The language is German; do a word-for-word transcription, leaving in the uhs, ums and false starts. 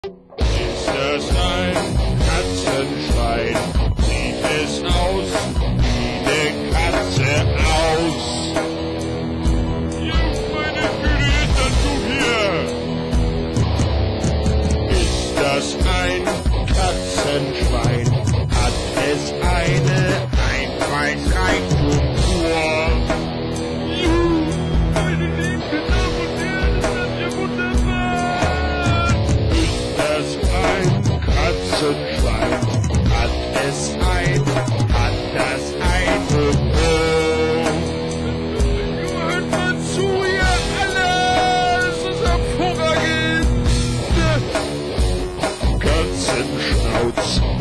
Ist das ein Katzenschwein? Sieht es aus wie eine Katze aus? Ja, meine Güte, ist das du hier? Ist das ein Katzenschwein? Hat es eine Einfallsreichtum-Uhr? Meine lieben Damen und Herren, ist das ja wunderbar! Ist das ein Katzenschwein? Hat es ein, hat das eine Ohr? Hört mal zu, ihr alle! Es ist hervorragend! Katzenschnauz.